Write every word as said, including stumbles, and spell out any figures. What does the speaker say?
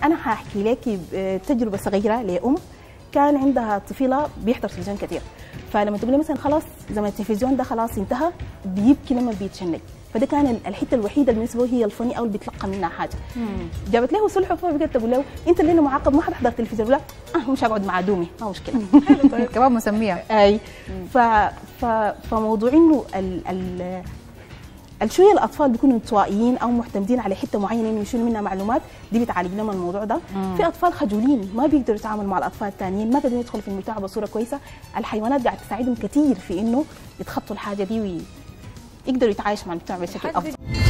انا هحكي لك تجربه صغيره لام كان عندها طفله بيحضر تلفزيون كثير، فلما تقول مثلا خلاص زمن التلفزيون ده خلاص انتهى بيبكي لما بيتشنج، فده كان الحته الوحيده بالنسبه له هي الفني او اللي بيتلقى منها حاجه. مم. جابت له سلحفاه فبقت تقول له انت الليله معاقب ما حتحضر تلفزيون، لا اه مش هقعد مع دومي ما مشكله. حلو طيب كمان مسميها. اي ف... ف... فموضوع انه ال... ال... الشويه الاطفال بيكونوا انطوائيين او معتمدين على حته معينه انه يشيلوا منها معلومات، دي بتعالج لهم الموضوع ده. مم. في اطفال خجولين ما بيقدروا يتعاملوا مع الاطفال الثانيين، ما قادرين يدخلوا في المجتمع بصوره كويسه، الحيوانات قاعده تساعدهم كثير في انه يتخطوا الحاجه دي ويقدروا يتعايشوا مع المجتمع بشكل افضل.